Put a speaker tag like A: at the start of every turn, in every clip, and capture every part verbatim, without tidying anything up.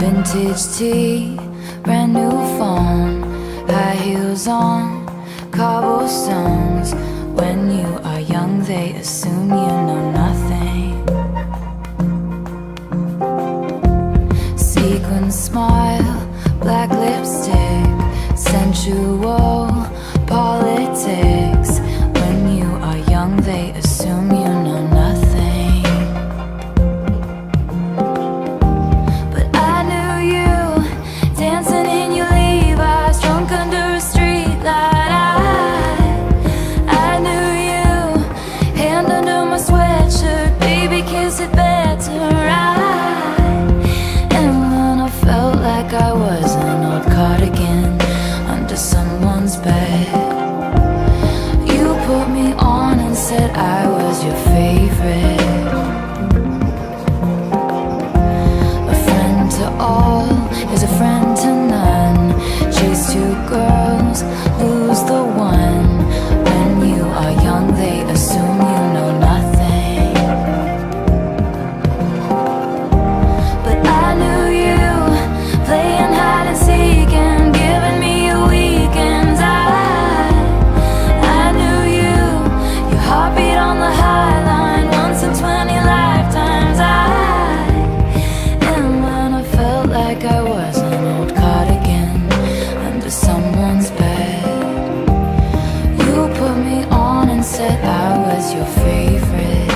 A: Vintage tea, brand new phone, high heels on, cobblestones. When you are young, they assume you know nothing. Sequin smile, black lipstick, sensual politics. When you are young, they assume you know nothing. But I knew you, dancing in your Levi's, drunk under a streetlight. I, I knew you, hand under my sweatshirt, baby, kiss it better. I, and when I felt like I was an old cardigan under someone's bed, you put me on and said I was your favorite. A friend to all is a friend to none. Chase two girls, lose the one. When you are young, they assume you know nothing. But I knew you, playing hide and seek and giving me your weekends. I, I knew you, your heartbeat on the high line, once in twenty lifetimes. I, and when I felt like I was an old cardigan under someone's bed, you put me on and said I was your favorite.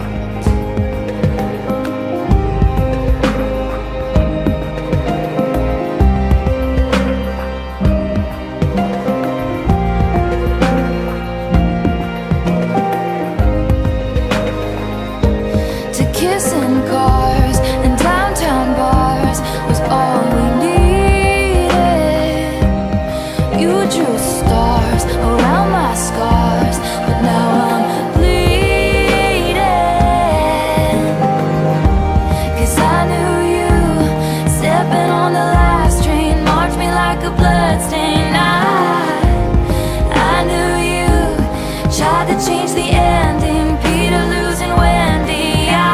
A: To kiss in cars and downtown bars was all we needed. You drew stars around my scars, but now I'm bleeding. 'Cause I knew you, stepping on the last train, marked me like a bloodstain. I, I knew you, tried to change the ending, Peter losing Wendy.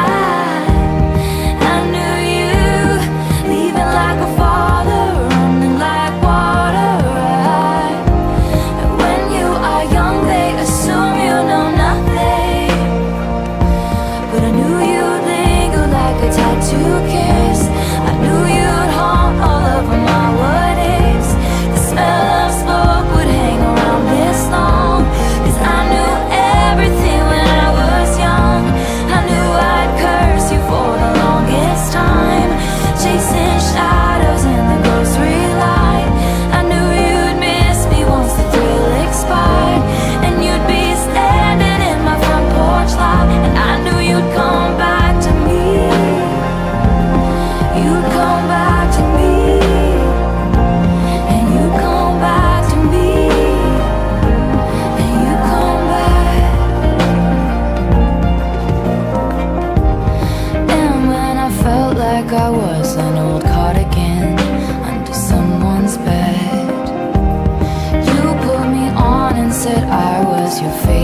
A: Like I was an old cardigan under someone's bed, you put me on and said I was your favorite.